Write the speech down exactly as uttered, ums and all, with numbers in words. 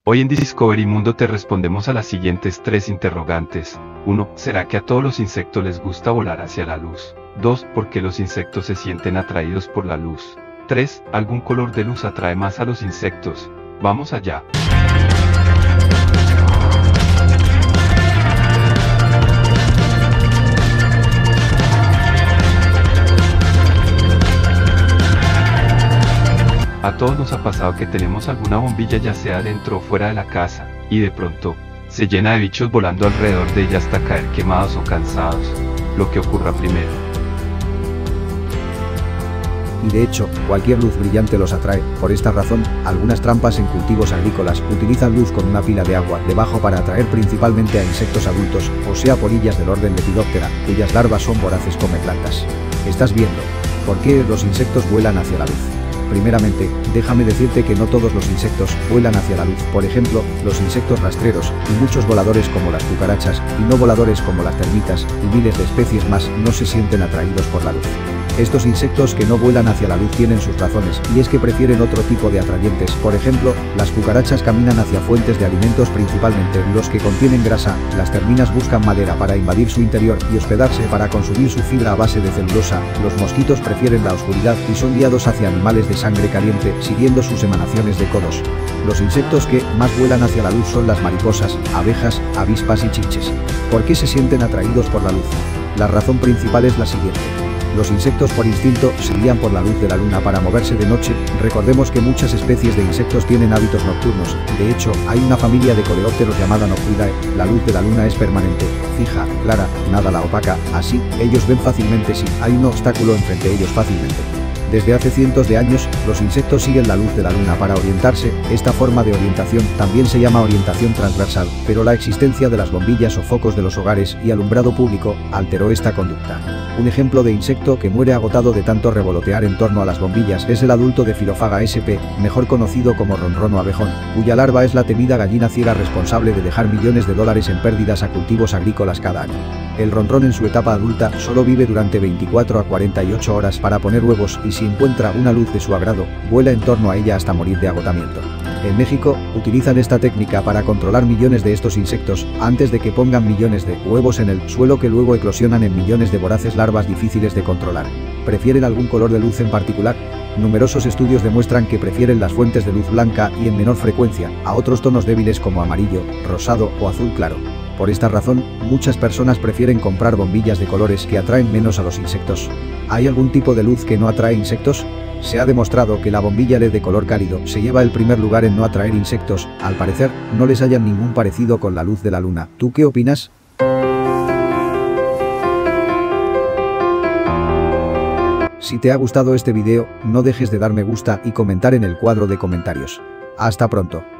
Hoy en Discovery Mundo te respondemos a las siguientes tres interrogantes. uno. ¿Será que a todos los insectos les gusta volar hacia la luz? dos. ¿Por qué los insectos se sienten atraídos por la luz? tres. ¿Algún color de luz atrae más a los insectos? Vamos allá. A todos nos ha pasado que tenemos alguna bombilla ya sea dentro o fuera de la casa, y de pronto, se llena de bichos volando alrededor de ella hasta caer quemados o cansados, lo que ocurra primero. Y de hecho, cualquier luz brillante los atrae. Por esta razón, algunas trampas en cultivos agrícolas utilizan luz con una pila de agua debajo para atraer principalmente a insectos adultos, o sea polillas del orden Lepidoptera, cuyas larvas son voraces come plantas. ¿Estás viendo por qué los insectos vuelan hacia la luz? Primeramente, déjame decirte que no todos los insectos vuelan hacia la luz. Por ejemplo, los insectos rastreros, y muchos voladores como las cucarachas, y no voladores como las termitas, y miles de especies más, no se sienten atraídos por la luz. Estos insectos que no vuelan hacia la luz tienen sus razones, y es que prefieren otro tipo de atrayentes. Por ejemplo, las cucarachas caminan hacia fuentes de alimentos, principalmente los que contienen grasa. Las termitas buscan madera para invadir su interior y hospedarse para consumir su fibra a base de celulosa. Los mosquitos prefieren la oscuridad y son guiados hacia animales de sangre caliente, siguiendo sus emanaciones de codos. Los insectos que más vuelan hacia la luz son las mariposas, abejas, avispas y chinches. ¿Por qué se sienten atraídos por la luz? La razón principal es la siguiente. Los insectos por instinto se guían por la luz de la luna para moverse de noche. Recordemos que muchas especies de insectos tienen hábitos nocturnos. De hecho, hay una familia de coleópteros llamada Noctuidae. La luz de la luna es permanente, fija, clara, nada la opaca. Así, ellos ven fácilmente si hay un obstáculo enfrente de ellos fácilmente. Desde hace cientos de años, los insectos siguen la luz de la luna para orientarse. Esta forma de orientación también se llama orientación transversal, pero la existencia de las bombillas o focos de los hogares y alumbrado público alteró esta conducta. Un ejemplo de insecto que muere agotado de tanto revolotear en torno a las bombillas es el adulto de Philofaga sp, mejor conocido como ronrono abejón, cuya larva es la temida gallina ciega responsable de dejar millones de dólares en pérdidas a cultivos agrícolas cada año. El ronrón en su etapa adulta solo vive durante veinticuatro a cuarenta y ocho horas para poner huevos y si encuentra una luz de su agrado, vuela en torno a ella hasta morir de agotamiento. En México, utilizan esta técnica para controlar millones de estos insectos antes de que pongan millones de huevos en el suelo que luego eclosionan en millones de voraces larvas difíciles de controlar. ¿Prefieren algún color de luz en particular? Numerosos estudios demuestran que prefieren las fuentes de luz blanca y en menor frecuencia a otros tonos débiles como amarillo, rosado o azul claro. Por esta razón, muchas personas prefieren comprar bombillas de colores que atraen menos a los insectos. ¿Hay algún tipo de luz que no atrae insectos? Se ha demostrado que la bombilla L E D de color cálido se lleva el primer lugar en no atraer insectos. Al parecer, no les hallan ningún parecido con la luz de la luna. ¿Tú qué opinas? Si te ha gustado este video, no dejes de dar me gusta y comentar en el cuadro de comentarios. Hasta pronto.